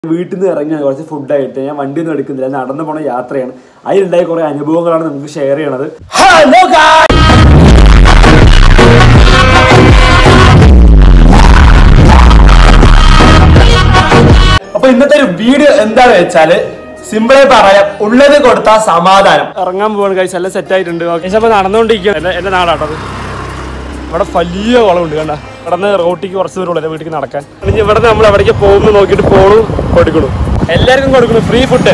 വീട്ടിൽ നിന്ന് ഇറങ്ങിയ കുറച്ച് ഫുഡായിട്ട് ഞാൻ വണ്ടിയൊന്നും എടുക്കുന്നില്ല, നടന്നു പോണ യാത്രയാണ്. അതിലുണ്ടായ കുറെ അനുഭവങ്ങളാണ് നമുക്ക് ഷെയർ ചെയ്യണത്. അപ്പൊ ഇന്നത്തെ ഒരു വീഡിയോ എന്താന്ന് വെച്ചാല് സിമ്പിളായി പറയാം, ഉള്ളത് കൊടുത്താൽ സമാധാനം. ഇറങ്ങാൻ പോവാണ് കഴിച്ച് എല്ലാം സെറ്റ് ആയിട്ടുണ്ട്. അപ്പൊ നടന്നുകൊണ്ടിരിക്കുകയാണ്. എന്റെ നാടാട്ടത്. ഇവിടെ വലിയ കുളമുണ്ട് കണ്ട. ഇവിടെ നിന്ന് റോട്ടിക്ക് കുറച്ച് ദൂരമുള്ളൂ എൻ്റെ വീട്ടിൽ നടക്കാൻ. ഇവിടെ നമ്മൾ എവിടേക്ക് പോകുമ്പോൾ നോക്കിയിട്ട് ഫോണും കൊടുക്കണു, എല്ലാവർക്കും കൊടുക്കണു ഫ്രീ ഫുഡ്.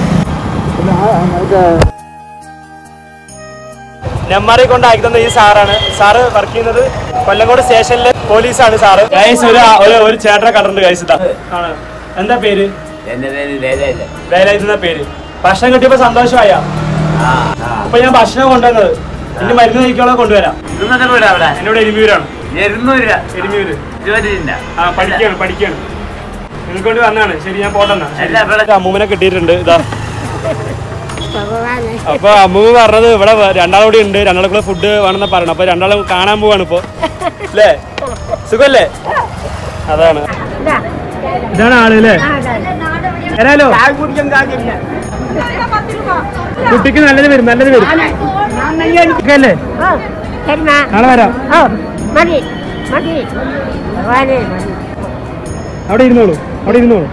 നെമ്മാറെ കൊണ്ടാക്കി തന്ന ഈ സാറാണ്. സാറ് വർക്ക് ചെയ്യുന്നത് കൊല്ലങ്കോട് സ്റ്റേഷനിലെ പോലീസാണ് സാറ്. ഗൈസ് ഒരു ചേട്ടനെ കണ്ടിട്ടുണ്ട് ഗൈസ്. ആണ് എന്താ പേര്? വേലായുധ പേര്. ഭക്ഷണം കിട്ടിയപ്പോ സന്തോഷമായ. അപ്പൊ ഞാൻ ഭക്ഷണം കൊണ്ടുവന്നത് ഇനി മരുന്ന് കഴിക്കാനുള്ള കൊണ്ടുവരാം. എന്നോട് എരുമൂരാണ്. പഠിക്കാണ് നിങ്ങൾക്ക് വേണ്ടി വന്നാണ്. ശരി, ഞാൻ പോട്ടെന്നാ. അമ്മൂമ്മനെ കിട്ടിയിട്ടുണ്ട്. ഇതാ അപ്പൊ അമ്മൂമ്മ പറഞ്ഞത് ഇവിടെ രണ്ടാളൂടെ ഉണ്ട്, രണ്ടാൾക്കുള്ള ഫുഡ് വേണമെന്നാ പറയണം. അപ്പൊ രണ്ടാളും കാണാൻ പോവാണ് ഇപ്പൊ. അല്ലേ, സുഖല്ലേ? അതാണ്, ഇതാണ് ആള് അല്ലേ? വരാലോ. കുട്ടിക്ക് നല്ലത് വരും, നല്ലത് വരും അല്ലേ? നാളെ വരാം. അവിടെ ഇരുന്നോളൂ, അവിടെ ഇരുന്നോളൂ.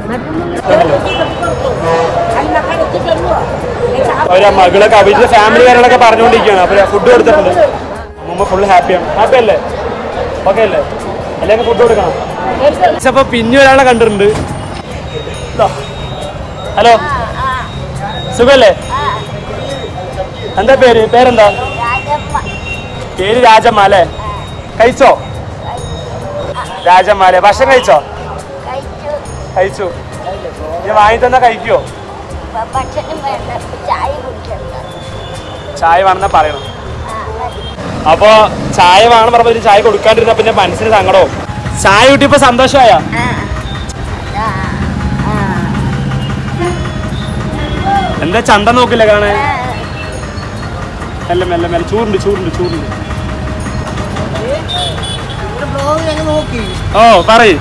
അവരെ മകളൊക്കെ അവരുടെ ഫാമിലിക്കാരോടൊക്കെ പറഞ്ഞുകൊണ്ടിരിക്കുകയാണ്. അപ്പൊ ഫുഡ് കൊടുത്തിട്ടുണ്ട്. അമ്മ ഫുള്ള് ഹാപ്പിയാണ്. ഹാപ്പി അല്ലേ? ഓക്കെ അല്ലേ? എല്ലാവർക്കും ഫുഡ് കൊടുക്കണം. അപ്പൊ പിന്നെ ഒരാളെ കണ്ടിട്ടുണ്ട്. ഹലോ, സുഖല്ലേ? എന്താ പേര്? പേരെന്താ? പേര് രാജമ്മ അല്ലേ? കഴിച്ചോ? രാജമ്മ അല്ലേ? ഭക്ഷണം കഴിച്ചോ? കഴിച്ചു. ഞാൻ വാങ്ങി തന്നാ കഴിക്കുവോ? ചായ വേണമെന്നാ പറയണം. അപ്പൊ ചായ വേണം പറഞ്ഞ ചായ കൊടുക്കാണ്ടിരുന്ന പിന്നെ മനസ്സിന് സങ്കടവും. ചായ കിട്ടിയപ്പോ സന്തോഷമായ? എന്താ ചന്ത നോക്കില്ല കാണാൻ? മെല്ലെ മെല്ലെ മെല്ലെ. ചൂടുണ്ട് ചൂടുണ്ട് ചൂടുണ്ട്. ഓ പറയ്.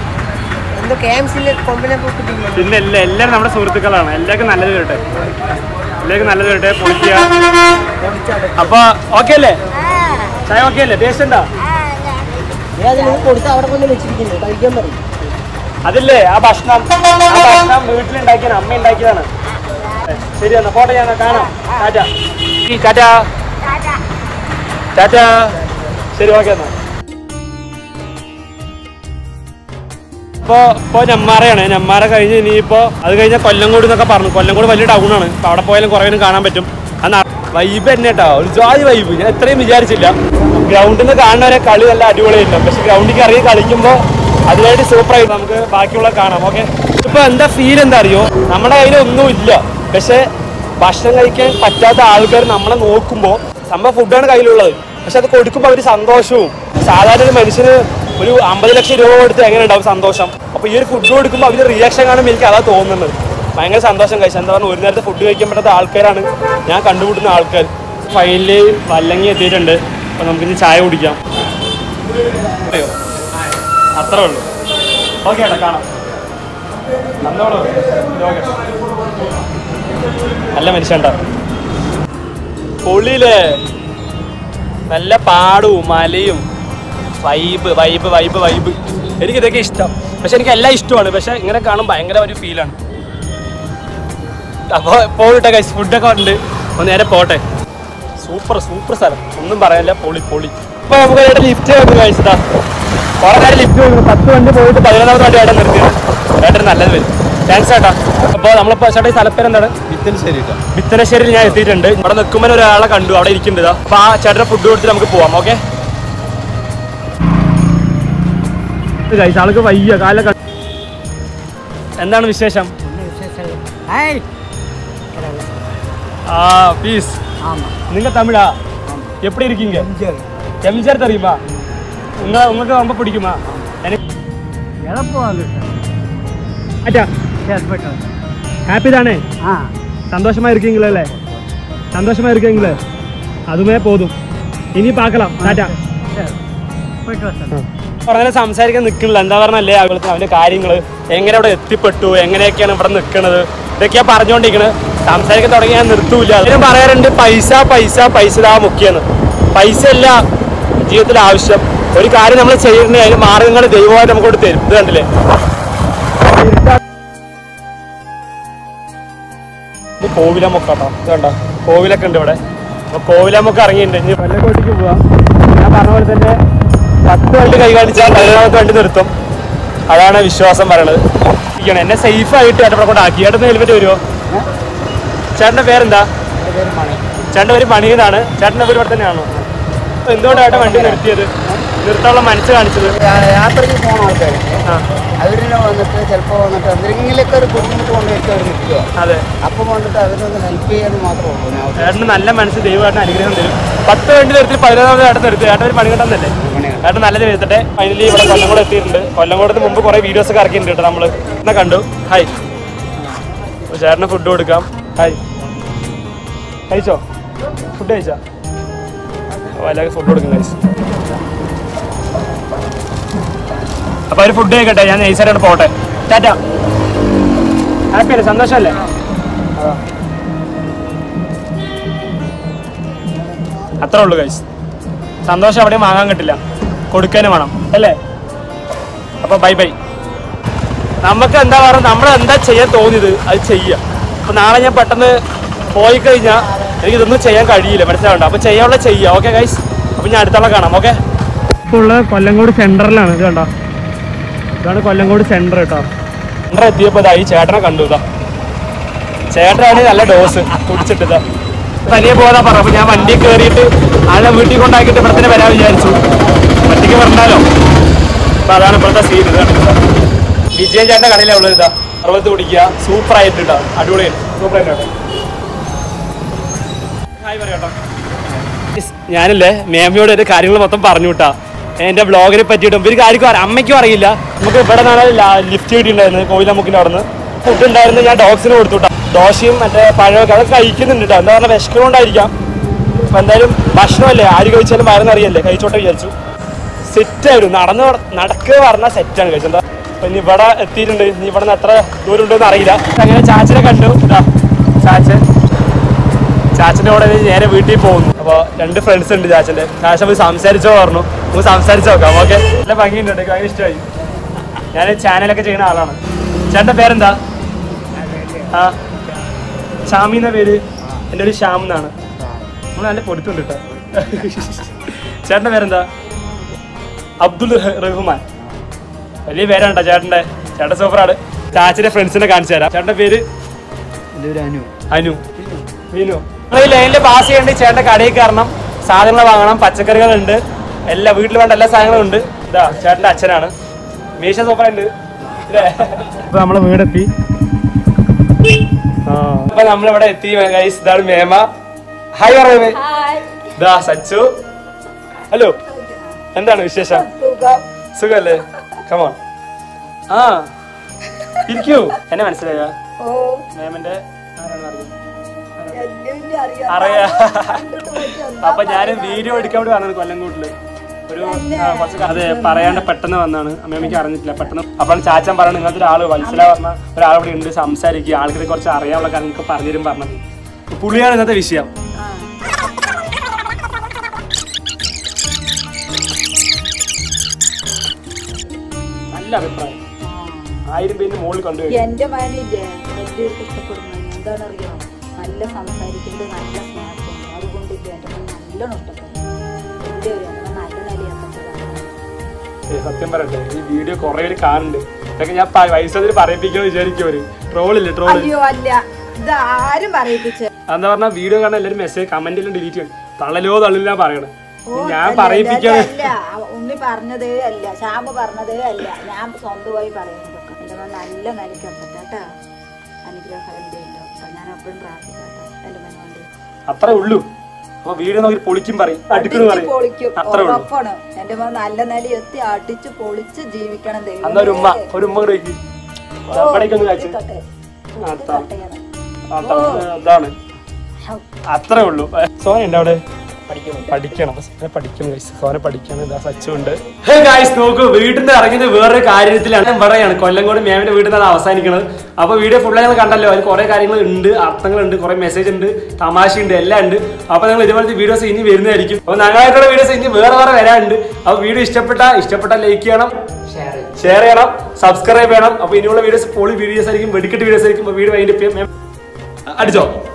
പിന്നെ എല്ലാവരും നമ്മുടെ സുഹൃത്തുക്കളാണ്. എല്ലാവർക്കും നല്ലത് വരട്ടെ, എല്ലാവർക്കും നല്ലത് വരട്ടെ. പൊളിക്കുക. അപ്പൊ ഓക്കെ അല്ലേ? ചായ ഓക്കെ അല്ലേ? ടേസ്റ്റ് ഉണ്ടോ? അതില്ലേ ആ ഭക്ഷണം വീട്ടിലുണ്ടാക്കിയാണ്, അമ്മ ഉണ്ടാക്കിയതാണ്. ശരി എന്നാ പോട്ടെ, ഞാൻ കാണാം. ടാറ്റ ടാറ്റ ടാറ്റ. ശരി, ഓക്കെ എന്നാ. ഇപ്പൊ നെമ്മാറയാണ്. നെമ്മാറ കഴിഞ്ഞ് ഇനിയിപ്പോ അത് കഴിഞ്ഞാൽ കൊല്ലങ്കോട് എന്നൊക്കെ പറഞ്ഞു. കൊല്ലങ്കോട് വലിയ ടൗൺ ആണ്. അപ്പൊ അവിടെ പോയാലും കുറേ കാണാൻ പറ്റും. വൈബ് തന്നെ കേട്ടോ, ഒരു ജോലി വൈബ്. ഞാൻ ഇത്രയും വിചാരിച്ചില്ല. ഗ്രൗണ്ടിൽ നിന്ന് കാണുന്നവരെ കളി നല്ല അടിപൊളിയായില്ല. പക്ഷെ ഗ്രൗണ്ടിൽ ഇറങ്ങി കളിക്കുമ്പോൾ അതിനായിട്ട് സൂപ്പറായിട്ട് നമുക്ക് ബാക്കിയുള്ള കാണാം. ഓക്കെ, ഇപ്പൊ എന്താ ഫീൽ എന്താ അറിയോ? നമ്മുടെ കയ്യിൽ ഒന്നും ഇല്ല, പക്ഷെ ഭക്ഷണം കഴിക്കാൻ പറ്റാത്ത ആൾക്കാർ നമ്മളെ നോക്കുമ്പോൾ സംഭവം ഫുഡാണ് കയ്യിലുള്ളത്, പക്ഷെ അത് കൊടുക്കുമ്പോൾ അവർ സന്തോഷവും. സാധാരണ ഒരു മനുഷ്യന് ഒരു 50 ലക്ഷം രൂപ കൊടുത്ത് എങ്ങനെ ഉണ്ടാവും സന്തോഷം? അപ്പൊ ഈ ഒരു ഫുഡ് കൊടുക്കുമ്പോൾ അവര് റിയാക്ഷൻ കാണുമ്പോൾ എനിക്ക് അതാ തോന്നുന്നത്. ഭയങ്കര സന്തോഷം കഴിച്ചു. എന്താ പറഞ്ഞാൽ ഒരു നേരത്തെ ഫുഡ് കഴിക്കാൻ പറ്റാത്ത ആൾക്കാരാണ് ഞാൻ കണ്ടുമുട്ടുന്ന ആൾക്കാർ. ഫൈനലി വല്ലങ്ങി എത്തിയിട്ടുണ്ട്. അപ്പൊ നമുക്കിനി ചായ കുടിക്കാം. അത്രേ ഉള്ളൂ. ഓക്കെ ഏട്ടാ, കാണാം. നല്ല മനുഷ്യണ്ട. പൊള്ളിയില്ലേ? നല്ല പാടവും മലയും വൈബ് വൈബ് വൈബ് വൈബ്. എനിക്കിതൊക്കെ ഇഷ്ടം. പക്ഷെ എനിക്ക് എല്ലാം ഇഷ്ടമാണ്. പക്ഷെ ഇങ്ങനെ കാണും ഭയങ്കര ഒരു ഫീലാണ്. അപ്പോൾ പോട്ടെ ഗൈസ്, ഫുഡൊക്കെ ഉണ്ട്. ഒന്ന് നേരെ പോട്ടെ. സൂപ്പർ സൂപ്പർ സ്ഥലം, ഒന്നും പറയാനില്ല. പൊളി പൊളി. ഇപ്പൊ നമുക്ക് ഏട്ടാ ലിഫ്റ്റ് വെക്കും കഴിച്ചതാ. കുറെ നേരം ലിഫ്റ്റ് വെക്കും. 10 വണ്ടി പോയിട്ട് 11ാമത്തെ വണ്ടി ഏട്ടൻ നിർത്തിയത്. ഏട്ടന് നല്ലത് വരും. താങ്ക്സ് ഏട്ടാ. അപ്പോൾ നമ്മളിപ്പോൾ ചേട്ടാ ഈ സ്ഥലപ്പേര് എന്താണ്? വിത്തനശ്ശേരിയിൽ ഞാൻ എത്തിയിട്ടുണ്ട്. ഇവിടെ നിൽക്കുമ്പോൾ ഒരാളെ കണ്ടു, അവിടെ ഇരിക്കുന്നുണ്ട്. അപ്പോൾ ആ ചേട്ടൻ്റെ ഫുഡ് കൊടുത്തിട്ട് നമുക്ക് പോവാം. ഓക്കെ ഗൈസ്, ആൾക്ക് വയ്യ കാലൊക്കെ. എന്താണ് വിശേഷം? பீஸ் நீங்க தமிழா? எப்படி இருக்கீங்க? எம்ஜிஆர் தெரியுமா? உங்களுக்கு ரொம்ப பிடிக்குமா? ஹாப்பி தானே? சந்தோஷமா இருக்கீங்களே? சந்தோஷமா இருக்கீங்களே? அதுவே போதும். இனி பார்க்கலாம். டாடா. പറഞ്ഞാൽ സംസാരിക്കാൻ നിൽക്കുന്നില്ല. എന്താ പറഞ്ഞല്ലേ അതുപോലത്തെ അവൻ്റെ കാര്യങ്ങൾ എങ്ങനെ അവിടെ എത്തിപ്പെട്ടു, എങ്ങനെയൊക്കെയാണ് ഇവിടെ നിൽക്കുന്നത്, ഇതൊക്കെയാണ് പറഞ്ഞുകൊണ്ടിരിക്കുന്നത്. സംസാരിക്കാൻ തുടങ്ങി ഞാൻ നിർത്തൂല. അതിനും പറയാറുണ്ട് പൈസ പൈസ പൈസ ഇതാ മുഖ്യമെന്ന്. പൈസ അല്ല ജീവിതത്തിൽ ആവശ്യം. ഒരു കാര്യം നമ്മൾ ചെയ്യുന്ന അതിന് മാർഗങ്ങൾ ദൈവമായിട്ട് നമുക്കോട്ട് തരും. ഇത് കണ്ടില്ലേ, ഇത് കോവിലമുക്ക് കേട്ടോ. ഇത് കണ്ടോ കോവിലൊക്കെ ഉണ്ട് ഇവിടെ. അപ്പോൾ കോവിലമുക്ക് ഇറങ്ങിയിട്ടുണ്ട്. ഇനി വെള്ളക്കോട്ടിക്ക് പോവാം. ഞാൻ പറഞ്ഞ പോലെ തന്നെ 10 വണ്ടി കൈ കാണിച്ചാൽ 11ാമത്തെ വണ്ടി നിർത്തും. അതാണ് വിശ്വാസം പറയണത്. എന്നെ സേഫായിട്ട് ഏട്ടപ്പടെ കൊണ്ട് ആക്കി. ഏട്ടന് ഹെൽമെറ്റ് വരുമോ? ചേട്ടൻ്റെ പേരെന്താ? ചേട്ടൻ്റെ പേര് മണി എന്നാണ്. ചേട്ടൻ്റെ പേര് ഇവിടെ തന്നെയാണോ? എന്തുകൊണ്ടാണ് വണ്ടി നിർത്തിയത്? നിർത്താനുള്ള മനസ്സ് കാണിച്ചത്? യാത്രയ്ക്ക് പോകുന്ന ആൾക്കാർ അവരിനെ വന്നിട്ട് ചിലപ്പോൾ വന്നിട്ട് എന്തെങ്കിലുമൊക്കെ ഒരു ബുദ്ധിമുട്ട് കൊണ്ടുവച്ച് അവർ നിൽക്കുക. അതെ, അപ്പം വന്നിട്ട് അവരൊന്ന് ഹെൽപ്പ് ചെയ്യാൻ മാത്രമേ ഉള്ളൂ. ചേട്ടന് നല്ല മനസ്സ് ദൈവമായിട്ട് അനുഗ്രഹം തരും. 10 വണ്ടി നിർത്തി 11ാമത് ഏട്ടൻ നിർത്തി. ഏട്ടൻ ഒരു മണികണ്ഠന്നല്ലേ? ഏട്ടൻ നല്ലത് വരുത്തട്ടെ. ഫൈനലി ഇവിടെ കൊല്ലംകോട് എത്തിയിട്ടുണ്ട്. കൊല്ലംകോടത്തിന് മുമ്പ് കുറേ വീഡിയോസ് ഒക്കെ ഇറക്കിയിട്ടുണ്ട് കേട്ടോ. നമ്മൾ എന്നാ കണ്ടു. ഹായ്, ചേട്ടന് ഫുഡ് കൊടുക്കാം. ഹായ്, കഴിച്ചോ? ഫുഡ് കഴിച്ചോ? എല്ലാവർക്കും ഫുഡ് കൊടുക്കും കഴിച്ചു. അപ്പോൾ അവർ ഫുഡ് കഴിക്കട്ടെ. ഞാൻ നൈസായിട്ട് പോട്ടെ. ടാറ്റ. ഹാപ്പി അല്ലേ? സന്തോഷമല്ലേ? അത്രേ ഉള്ളൂ ഗൈസ്. സന്തോഷം എവിടെയും വാങ്ങാൻ കിട്ടില്ല, കൊടുക്കാനും വേണം അല്ലേ? അപ്പോൾ ബൈ ബൈ. നമുക്ക് എന്താ പറയുക, നമ്മൾ എന്താ ചെയ്യാൻ തോന്നിയത് അത് ചെയ്യുക. അപ്പോൾ നാളെ ഞാൻ പെട്ടെന്ന് പോയി കഴിഞ്ഞാൽ എനിക്കിതൊന്നും ചെയ്യാൻ കഴിയില്ല, മനസ്സിലാവണ്ട. അപ്പോൾ ചെയ്യാനുള്ള ചെയ്യുക. ഓക്കെ ഗൈസ്, അപ്പോൾ ഞാൻ അടുത്തുള്ള കാണാം. ഓക്കെ. ഇപ്പോൾ ഉള്ളത് കൊല്ലംകോട് സെൻറ്ററിലാണ്. ഇത് കണ്ടോ, ഇതാണ് കൊല്ലംകോട് സെൻറ്റർ കേട്ടോ. സെൻറ്റർ എത്തിയപ്പോൾ ഇതായി ചേട്ടനെ കണ്ടു. ഇതാ ചേട്ടനാണ് നല്ല ഡോസ് കുടിച്ചിട്ട് തനിയെ പോകാൻ പറഞ്ഞു. അപ്പോൾ ഞാൻ വണ്ടി കയറിയിട്ട് ആളെ വീട്ടിൽ കൊണ്ടാക്കിയിട്ട് ഇവിടെ തന്നെ വരാൻ വിചാരിച്ചു. ഒറ്റയ്ക്ക് പറഞ്ഞാലോ. അപ്പോൾ അതാണ് ഇപ്പോഴത്തെ സീൻ. ഇതാണ് വിജയൻ ചേട്ടൻ്റെ കടയിലാണ് ഉള്ളത്. ഇതാ സർവത്ത് കുടിക്കുക, സൂപ്പറായിട്ട് കേട്ടോ, അടിപൊളിയാണ്, സൂപ്പറായിട്ട്. ഹായ് പറയാട്ടോ. ഞാനല്ലേ മേമയോട് ഒരു കാര്യങ്ങൾ മൊത്തം പറഞ്ഞു വിട്ടാ. എൻ്റെ ബ്ലോഗിനെ പറ്റിയിട്ടും ഒരു കാര്യം അമ്മയ്ക്കും അറിയില്ല. നമുക്ക് ഇവിടെ നിന്നാണ് ലിഫ്റ്റ് കിട്ടിയിട്ടുണ്ടായിരുന്നു കോയിലമുക്കിൻ്റെ അവിടെ നിന്ന്. ഫുഡ് ഉണ്ടായിരുന്നു, ഞാൻ ഡോഗ്സിന് കൊടുത്തു വിട്ടാ. ദോശയും മറ്റേ പഴമൊക്കെ അതൊക്കെ കഴിക്കുന്നുണ്ട് കേട്ടോ. എന്താ പറഞ്ഞാൽ വിശക്കുകൊണ്ടായിരിക്കാം. അപ്പം എന്തായാലും ഭക്ഷണമല്ലേ, ആര് കഴിച്ചാലും വയറെന്നറിയല്ലേ, കഴിച്ചോട്ടെ വിചാരിച്ചു. സെറ്റായിരുന്നു. നടക്കുക പറഞ്ഞാൽ സെറ്റാണ് കഴിച്ചത്. എന്താ അപ്പം ഇനി ഇവിടെ എത്തിയിട്ടുണ്ട്. ഇനി ഇവിടെ നിന്ന് എത്ര ദൂരം ഉണ്ടെന്ന് അറിയില്ല. അങ്ങനെ ചാച്ചനെ കണ്ടു. ഇതാ ചാച്ചൻ്റെ കൂടെ നേരെ വീട്ടിൽ പോകുന്നു. അപ്പോൾ 2 ഫ്രണ്ട്സ് ഉണ്ട് ചാച്ചൻ്റെ. ചാച്ച പോയി സംസാരിച്ചോ പറഞ്ഞു. നമുക്ക് സംസാരിച്ച് നോക്കാം. ഓക്കെ. നല്ല ഭംഗിയുണ്ട്, എനിക്ക് ഭയങ്കര ഇഷ്ടമായി. ഞാൻ ചാനലൊക്കെ ചെയ്യുന്ന ആളാണ്. ചേട്ടൻ്റെ പേരെന്താ? ആ ഷാമി എന്ന പേര്. എൻ്റെ ഒരു ശ്യാം എന്നാണ്. നമ്മൾ നല്ല പൊരുത്തുണ്ട് കേട്ടോ. ചേട്ടൻ്റെ പേരെന്താ? അബ്ദുൾ റഹ്മാൻ. വലിയ പേരാണ് കേട്ടോ ചേട്ടൻ്റെ. ചേട്ടൻ സൂപ്പറാണ്. ചാച്ചൻ്റെ ഫ്രണ്ട്സിനെ കാണിച്ചു തരാം. ചേട്ടൻ്റെ പേര് അനു. വിനു. ഈ ലൈനിൽ പാസ് ചെയ്യേണ്ടി ചേട്ടൻ്റെ കടയിൽ കയറണം, സാധനങ്ങൾ വാങ്ങണം, പച്ചക്കറികളുണ്ട്, എല്ലാ വീട്ടിൽ വേണ്ട എല്ലാ സാധനങ്ങളും ഉണ്ട്. ഇതാ ചേട്ടൻ്റെ അച്ഛനാണ്. മീശ സൂപ്പറുണ്ട് അല്ലേ? ഇപ്പൊ നമ്മളെ വീടെത്തി. അപ്പൊ നമ്മളിവിടെ എത്തി ഗൈസ്. ഇതാണ് മേമ. ഹായ് പറയേ. ഇതാ സച്ചു. ഹലോ, എന്താണ് വിശേഷം? സുഖല്ലേ? കമോൺ. ആ ഇരിക്കൂ. എന്നെ മനസ്സിലായ മേമന്റെ അറിയാ. അപ്പൊ ഞാൻ വീഡിയോ എടുക്കാൻ വേണ്ടി വന്നത് കൊല്ലംകോട്ടില്. ഒരു കുറച്ച് അതെ പറയാണ്ട് പെട്ടെന്ന് വന്നാണ്. അമ്മയ്ക്ക് അറിഞ്ഞിട്ടില്ല പെട്ടെന്ന്. അപ്പോൾ ചാച്ചൻ പറഞ്ഞു ഇങ്ങനത്തെ ഒരാൾ വത്സല പറഞ്ഞ ഒരാൾ ഇവിടെ ഉണ്ട്, സംസാരിക്കുക, ആൾക്കാരെ കുറച്ച് അറിയാനുള്ള കാര്യങ്ങളൊക്കെ പറഞ്ഞുതരും പറഞ്ഞത്. പുള്ളിയാണ് ഇന്നത്തെ വിഷയം. നല്ല അഭിപ്രായം. 1000 പേരിന് മുകളിൽ കൊണ്ടുപോയി. എന്റെ മകനില്ലേ വലിയ ഇഷ്ടപ്പെടുന്നു. എന്താണെന്നറിയോ, നല്ല സംസാരിക്കുന്നത്, നല്ല സ്നേഹം. അതുകൊണ്ടില്ല എൻ്റെ മകൻ നല്ലോണം ഇഷ്ടപ്പെടുന്നു. എൻ്റെ ഒരു നല്ല നിലയാക്കപ്പെട്ടതാണ്. സത്യം പറയട്ടെ, ഈ വീഡിയോ കുറെ പേര് കാണുന്നുണ്ട്. ഇതൊക്കെ ഞാൻ പൈസ പറയിപ്പിക്കുമെന്ന് വിചാരിക്കും. ഒരു ട്രോളില്ലേ ട്രോൾ. അയ്യോ അല്ല, ഇത് ആരും പറയിപ്പിച്ചേ. എന്താ പറഞ്ഞാൽ വീഡിയോ കാണാൻ എല്ലാവരും മെസ്സേജ് കമന്റിലും ഡിലീറ്റ് ചെയ്യും. തള്ളലോ തള്ളില്ല പറയണേ. ഞാൻ പറയിപ്പിക്കാണ്. ഉണ്ണി പറഞ്ഞതേ അല്ല, ശ്യാമ പറഞ്ഞതേ അല്ല, ഞാൻ സ്വന്തമായി പറയുന്നതൊക്കെ. എൻ്റെ മകൻ നല്ല നിലയ്ക്കപ്പെട്ട കേട്ടോ. അനുഗ്രഹം എൻ്റെ ഉണ്ടാവും. ഞാൻ എപ്പോഴും പ്രാർത്ഥിക്കട്ടോ എൻ്റെ മകൻ വേണ്ടി. അത്രേ ഉള്ളൂ. അപ്പൊ വീഡിയോ നോക്കി പൊളിക്കും പറയും, അടിക്കുന്നു പറയും. ഉറപ്പാണ് എൻ്റെ മകൻ നല്ല നില എത്തി അടിച്ച് പൊളിച്ച് ജീവിക്കണം. ഒരു ഉമ്മ അതാണ്. അത്രേ ഉള്ളൂ. സോന ഉണ്ട് അവിടെ. പഠിക്കണം സോനെ പഠിക്കണം. ഇതാ സച്ചുണ്ട്. ഹേ ഗൈസ് നോക്കൂ, വീട്ടിൽ നിന്ന് ഇറങ്ങിയത് വേറൊരു കാര്യത്തിലാണ്. ഞാൻ പറയാണ് കൊല്ലങ്കോട് മാമിന്റെ വീട്ടിൽ നിന്നാണ് അവസാനിക്കുന്നത്. അപ്പൊ വീഡിയോ ഫുള്ള് ഞങ്ങൾ കണ്ടല്ലോ. അതിൽ കുറെ കാര്യങ്ങൾ ഉണ്ട്, അർത്ഥങ്ങളുണ്ട്, കുറെ മെസ്സേജ് ഉണ്ട്, തമാശയുണ്ട്, എല്ലാം ഉണ്ട്. അപ്പൊ നിങ്ങൾ ഇതുപോലത്തെ വീഡിയോസ് ഇനി വരുന്നതായിരിക്കും. അപ്പൊ ഞങ്ങളായിട്ടുള്ള വീഡിയോസ് ഇനി വേറെ വരാനുണ്ട്. അപ്പൊ വീഡിയോ ഇഷ്ടപ്പെട്ട ലൈക്ക് ചെയ്യണം, ഷെയർ ചെയ്യണം, സബ്സ്ക്രൈബ് ചെയ്യണം. അപ്പൊ ഇനിയുള്ള വീഡിയോസ് പൊളി വീഡിയോസ് ആയിരിക്കും, വെടിക്കെട്ട് വീഡിയോസ് ആയിരിക്കും. വീഡിയോ അതിന്റെ അടിച്ചോ.